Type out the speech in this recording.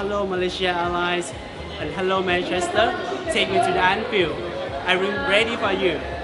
hello Malaysia Airlines and hello Manchester, take me to the Anfield. I'm ready for you.